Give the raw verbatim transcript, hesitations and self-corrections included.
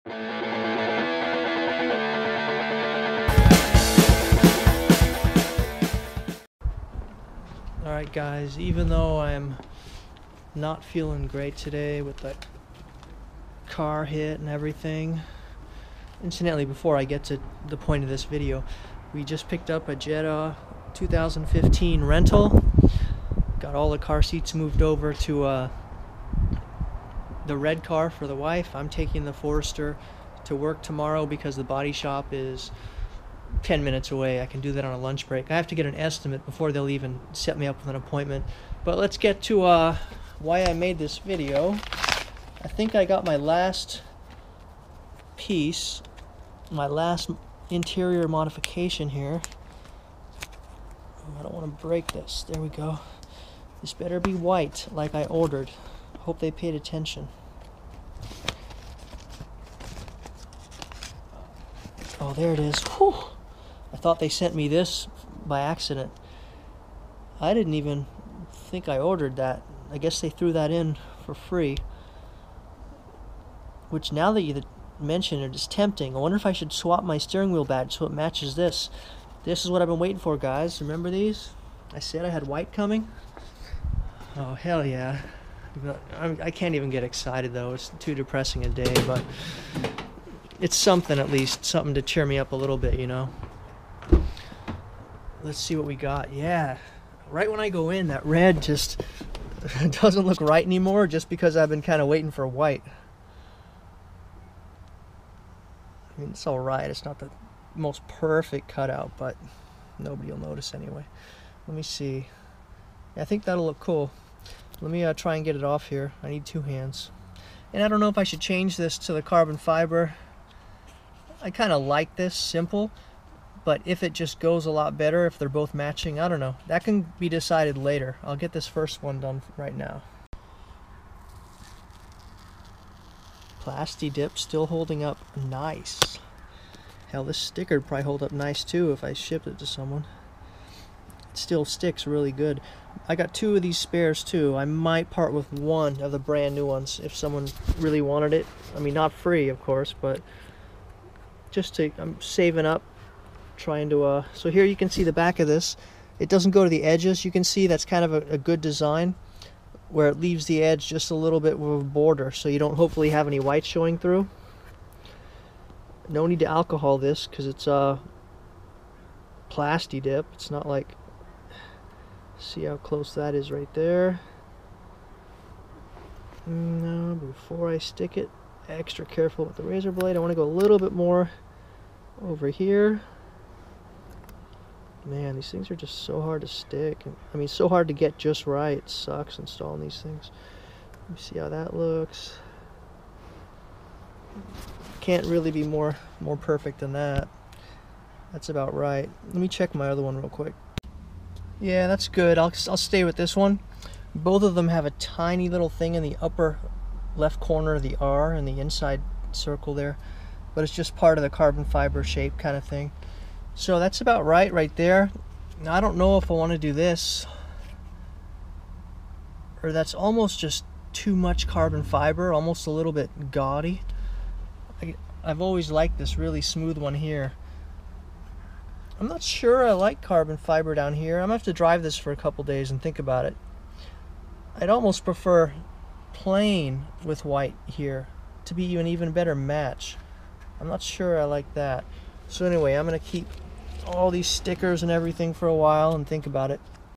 Alright guys, even though I'm not feeling great today with the car hit and everything, incidentally, before I get to the point of this video, we just picked up a Jetta two thousand fifteen rental. Got all the car seats moved over to uh, the red car for the wife. I'm taking the Forester to work tomorrow because the body shop is ten minutes away. I can do that on a lunch break. I have to get an estimate before they'll even set me up with an appointment. But let's get to uh, why I made this video. I think I got my last piece, my last interior modification here. Oh, I don't want to break this. There we go. This better be white like I ordered. Hope they paid attention. Oh, there it is. Whew. I thought they sent me this by accident. I didn't even think I ordered that. I guess they threw that in for free. Which, now that you mention it, is tempting. I wonder if I should swap my steering wheel badge so it matches this. This is what I've been waiting for, guys. Remember these? I said I had white coming. Oh, hell yeah. I can't even get excited, though. It's too depressing a day, but it's something, at least. Something to cheer me up a little bit, you know? Let's see what we got. Yeah. Right when I go in, that red just doesn't look right anymore, just because I've been kind of waiting for white. I mean, it's alright. It's not the most perfect cutout, but nobody will notice anyway. Let me see. Yeah, I think that'll look cool. Let me uh, try and get it off here. I need two hands. And I don't know if I should change this to the carbon fiber. I kind of like this simple, but if it just goes a lot better, if they're both matching, I don't know. That can be decided later. I'll get this first one done right now. Plasti Dip still holding up nice. Hell, this sticker would probably hold up nice too if I shipped it to someone. It still sticks really good. I got two of these spares too. I might part with one of the brand new ones if someone really wanted it. I mean, not free, of course, but just to, I'm saving up, trying to, uh, so here you can see the back of this. It doesn't go to the edges. You can see that's kind of a, a good design, where it leaves the edge just a little bit with a border, so you don't hopefully have any white showing through. No need to alcohol this because it's uh, Plasti Dip. It's not like, see how close that is right there. No, before I stick it, extra careful with the razor blade. I want to go a little bit more over here. Man, these things are just so hard to stick. I mean, so hard to get just right. It sucks installing these things. Let me see how that looks. Can't really be more more perfect than that. That's about right. Let me check my other one real quick. Yeah, that's good. I'll, I'll stay with this one. Both of them have a tiny little thing in the upper left corner of the R and the inside circle there, but it's just part of the carbon fiber shape kind of thing. So that's about right right there. Now, I don't know if I want to do this, or that's almost just too much carbon fiber, almost a little bit gaudy. I, I've always liked this really smooth one here. I'm not sure I like carbon fiber down here. I'm gonna have to drive this for a couple days and think about it. I'd almost prefer plain with white here to be an even better match. I'm not sure I like that. So anyway, I'm gonna keep all these stickers and everything for a while and think about it.